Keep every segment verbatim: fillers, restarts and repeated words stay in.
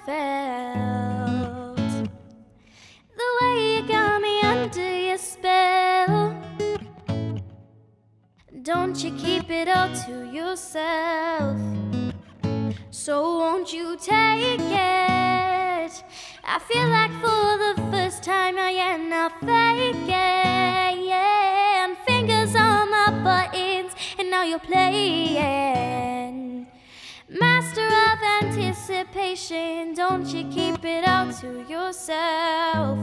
felt. The way you got me under your spell. Don't you keep it all to yourself. So won't you take it? I feel like for the first time I am not fake it, yeah. And fingers on my buttons, and now you're playing. Master of anticipation, don't you keep it all to yourself.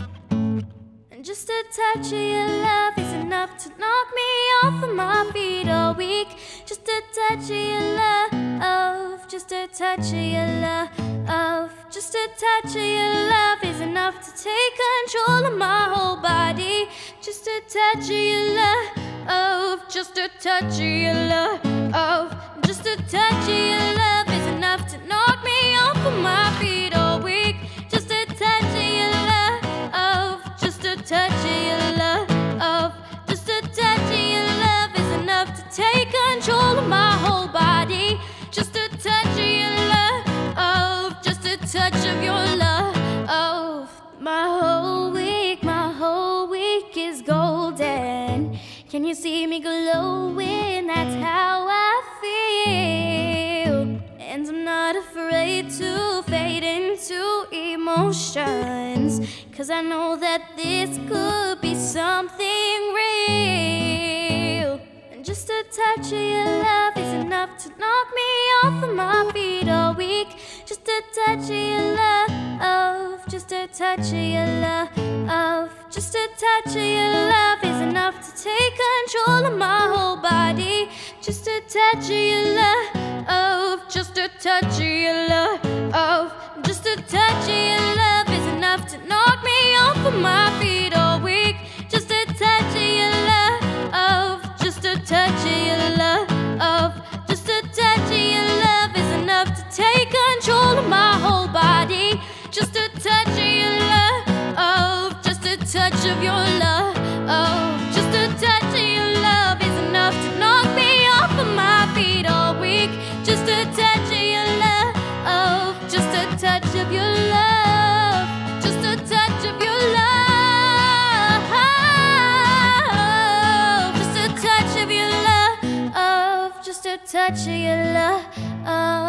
And just a touch of your love is enough to knock me off of my feet all week. Just a touch of your love, just a touch of your love, just a touch of your love is enough to take control of my whole body. Just a touch of your love, just a touch of your love, just a touch of your love is enough to knock me off of my feet all week. Just a touch of your love, just a touch of your love, just a touch of your love is enough to take control of my whole body. Just a touch of your love, just a touch of your love. My whole week, my whole week is golden. Can you see me glowing? That's how I feel. And I'm not afraid to fade into emotions, 'cause I know that this could be something real. And just a touch of your love is enough to knock me off of my feet all week. Just a touch of your love, just a touch of your love, just a touch of your love is enough to take control of my whole body. Just a touch of your love, just a touch of your love, just a touch of your love is enough to knock me off of my feet all week. Just a touch of your love, just a touch of your love, just a touch of your love is enough to take control of my whole body. Just a touch of your love, just a touch of your love, just a touch of your love is enough to knock me off of my feet all week. Just a touch of your love, just a touch of your love, just a touch of your love, just a touch of your love, just a touch of your love.